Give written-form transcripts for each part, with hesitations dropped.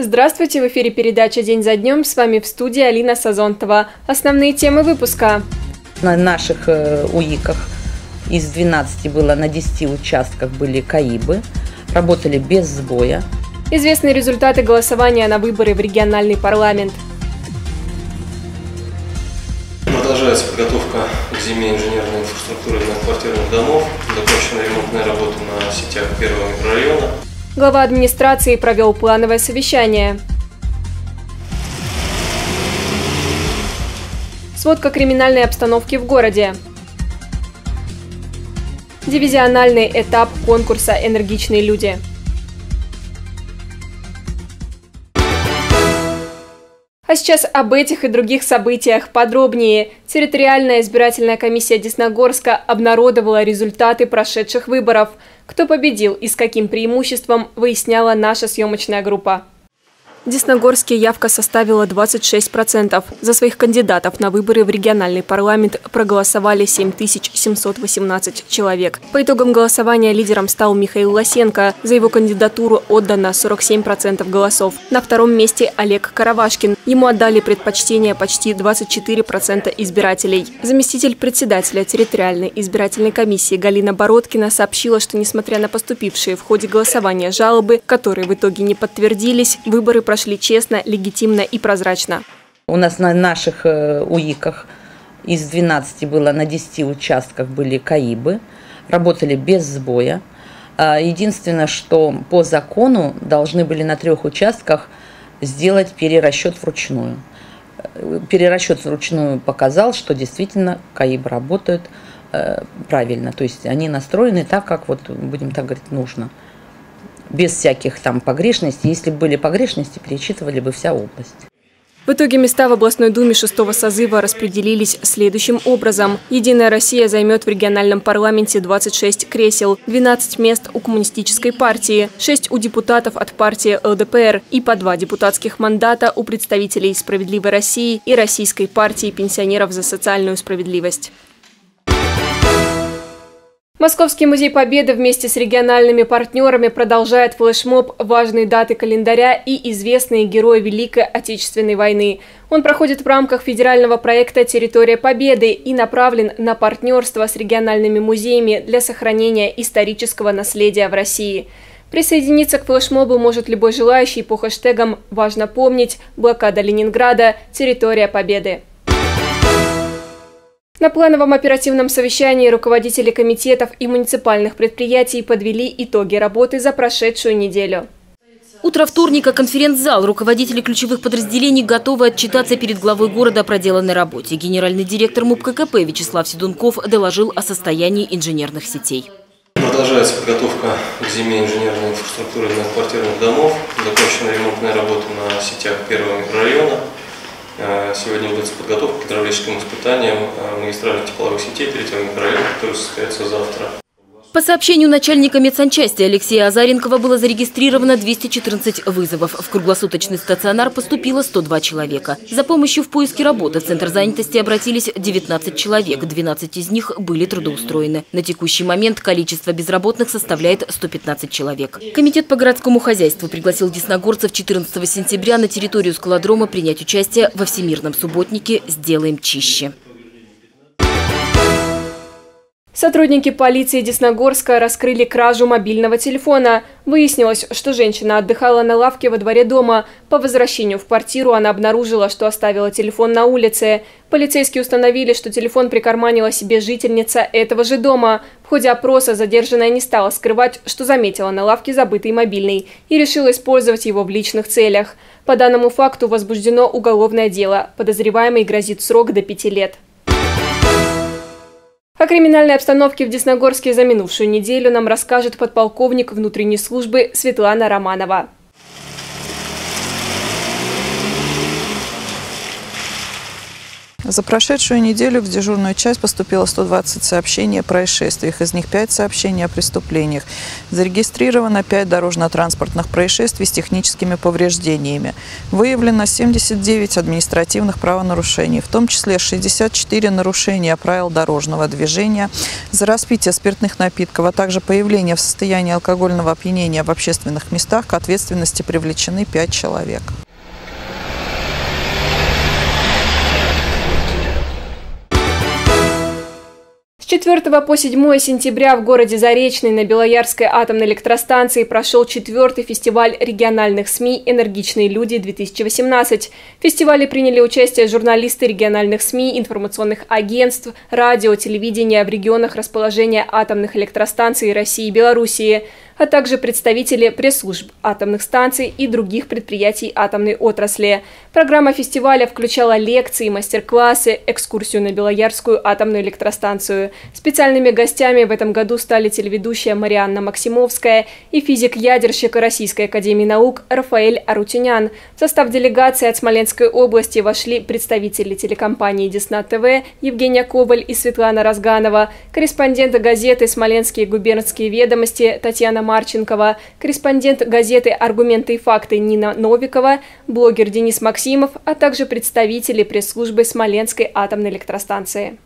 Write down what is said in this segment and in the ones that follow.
Здравствуйте, в эфире передача «День за днем». С вами в студии Алина Сазонтова. Основные темы выпуска. На наших УИКах из 12 было на 10 участках были КАИБы, работали без сбоя. Известны результаты голосования на выборы в региональный парламент. Продолжается подготовка к зиме инженерной инфраструктуры многоквартирных домов. Закончена ремонтная работа на сетях первого микрорайона. Глава администрации провел плановое совещание. Сводка криминальной обстановки в городе. Дивизиональный этап конкурса «Энергичные люди». А сейчас об этих и других событиях подробнее. Территориальная избирательная комиссия Десногорска обнародовала результаты прошедших выборов. Кто победил и с каким преимуществом, выясняла наша съемочная группа. В Десногорске явка составила 26%. За своих кандидатов на выборы в региональный парламент проголосовали 7718 человек. По итогам голосования лидером стал Михаил Лосенко. За его кандидатуру отдано 47% голосов. На втором месте Олег Каравашкин. Ему отдали предпочтение почти 24% избирателей. Заместитель председателя территориальной избирательной комиссии Галина Бородкина сообщила, что несмотря на поступившие в ходе голосования жалобы, которые в итоге не подтвердились, выборы прошли честно, легитимно и прозрачно. У нас на наших УИКах из 12 было на 10 участках были КАИБы, работали без сбоя. Единственное, что по закону должны были на 3 участках сделать перерасчет вручную. Перерасчет вручную показал, что действительно КАИБы работают правильно. То есть они настроены так, как вот, будем так говорить, нужно. Без всяких там погрешностей. Если бы были погрешности, перечитывали бы вся область. В итоге места в областной думе 6-го созыва распределились следующим образом. «Единая Россия» займет в региональном парламенте 26 кресел, 12 мест у Коммунистической партии, 6 у депутатов от партии ЛДПР и по 2 депутатских мандата у представителей «Справедливой России» и Российской партии пенсионеров за социальную справедливость. Московский музей Победы вместе с региональными партнерами продолжает флешмоб «Важные даты календаря и известные герои Великой Отечественной войны». Он проходит в рамках федерального проекта «Территория Победы» и направлен на партнерство с региональными музеями для сохранения исторического наследия в России. Присоединиться к флешмобу может любой желающий по хэштегам «Важно помнить», «Блокада Ленинграда», «Территория Победы». На плановом оперативном совещании руководители комитетов и муниципальных предприятий подвели итоги работы за прошедшую неделю. Утро вторника, конференц-зал. Руководители ключевых подразделений готовы отчитаться перед главой города о проделанной работе. Генеральный директор МУП ККП Вячеслав Седунков доложил о состоянии инженерных сетей. Продолжается подготовка к зиме инженерной инфраструктуры многоквартирных домов. Закончена ремонтная работа на сетях первого микрорайона. Сегодня будет подготовка к гидравлическим испытаниям магистральных тепловых сетей третьего микрорайона, который состоится завтра. По сообщению начальника медсанчасти Алексея Азаренкова было зарегистрировано 214 вызовов. В круглосуточный стационар поступило 102 человека. За помощью в поиске работы в Центр занятости обратились 19 человек. 12 из них были трудоустроены. На текущий момент количество безработных составляет 115 человек. Комитет по городскому хозяйству пригласил десногорцев 14 сентября на территорию скалодрома принять участие во всемирном субботнике «Сделаем чище». Сотрудники полиции Десногорска раскрыли кражу мобильного телефона. Выяснилось, что женщина отдыхала на лавке во дворе дома. По возвращению в квартиру она обнаружила, что оставила телефон на улице. Полицейские установили, что телефон прикарманила себе жительница этого же дома. В ходе опроса задержанная не стала скрывать, что заметила на лавке забытый мобильный и решила использовать его в личных целях. По данному факту возбуждено уголовное дело. Подозреваемый грозит срок до 5 лет. О криминальной обстановке в Десногорске за минувшую неделю нам расскажет подполковник внутренней службы Светлана Романова. За прошедшую неделю в дежурную часть поступило 120 сообщений о происшествиях, из них 5 сообщений о преступлениях. Зарегистрировано 5 дорожно-транспортных происшествий с техническими повреждениями. Выявлено 79 административных правонарушений, в том числе 64 нарушения правил дорожного движения, за распитие спиртных напитков, а также появление в состоянии алкогольного опьянения в общественных местах к ответственности привлечены 5 человек. С 4 по 7 сентября в городе Заречный на Белоярской атомной электростанции прошел 4-й фестиваль региональных СМИ «Энергичные люди-2018». В фестивале приняли участие журналисты региональных СМИ, информационных агентств, радио, телевидения в регионах расположения атомных электростанций России и Белоруссии, а также представители пресс-служб атомных станций и других предприятий атомной отрасли. Программа фестиваля включала лекции, мастер-классы, экскурсию на Белоярскую атомную электростанцию. Специальными гостями в этом году стали телеведущая Марианна Максимовская и физик-ядерщик Российской академии наук Рафаэль Арутюнян. В состав делегации от Смоленской области вошли представители телекомпании «Десна ТВ» Евгения Коваль и Светлана Разганова, корреспонденты газеты «Смоленские губернские ведомости» Татьяна Марченкова, корреспондент газеты «Аргументы и факты» Нина Новикова, блогер Денис Максимов, а также представители пресс-службы Смоленской атомной электростанции.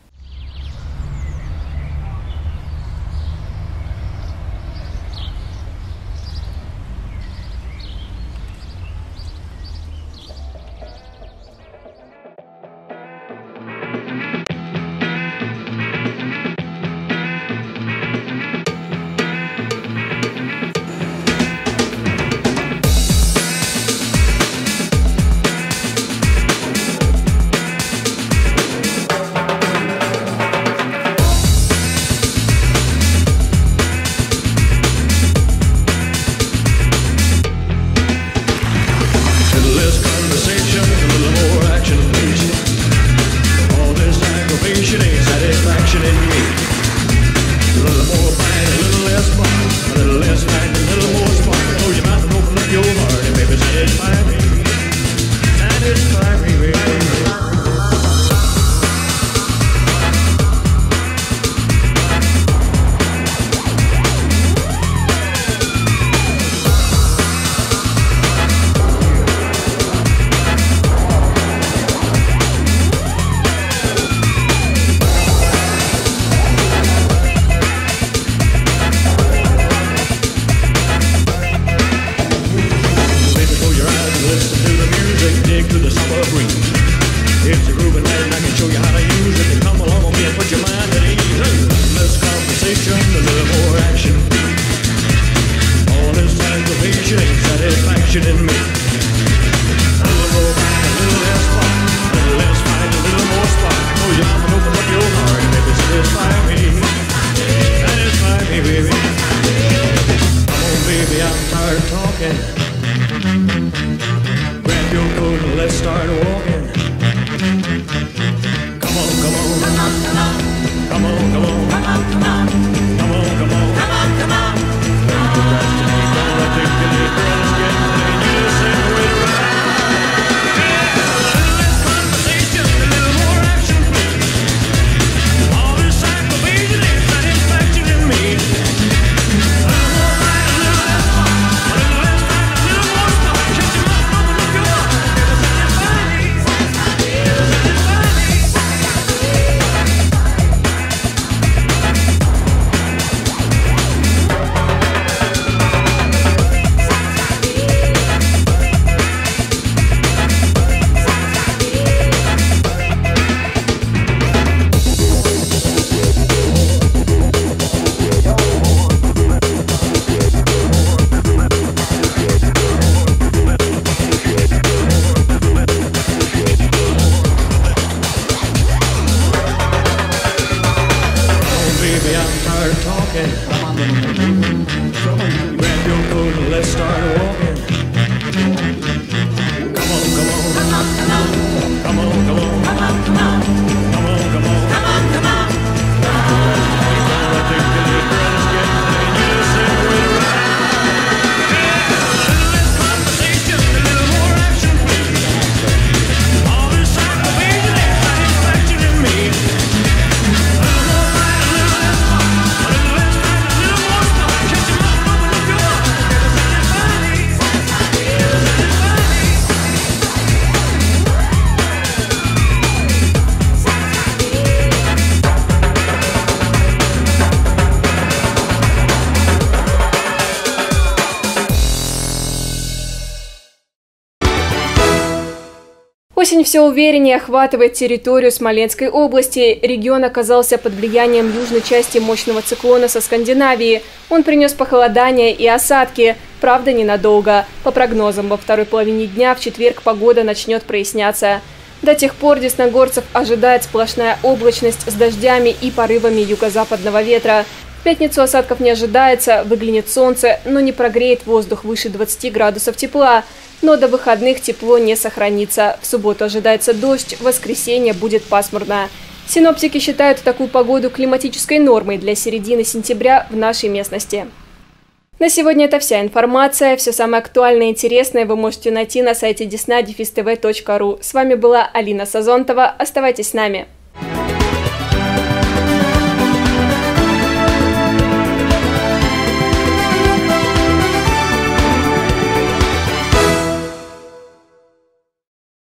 Осень все увереннее охватывает территорию Смоленской области. Регион оказался под влиянием южной части мощного циклона со Скандинавии. Он принес похолодание и осадки, правда ненадолго. По прогнозам, во второй половине дня в четверг погода начнет проясняться. До тех пор десногорцев ожидает сплошная облачность с дождями и порывами юго-западного ветра. В пятницу осадков не ожидается, выглянет солнце, но не прогреет воздух выше 20 градусов тепла. Но до выходных тепло не сохранится. В субботу ожидается дождь, в воскресенье будет пасмурно. Синоптики считают такую погоду климатической нормой для середины сентября в нашей местности. На сегодня это вся информация. Все самое актуальное и интересное вы можете найти на сайте desna-tv.ru. С вами была Алина Сазонтова. Оставайтесь с нами.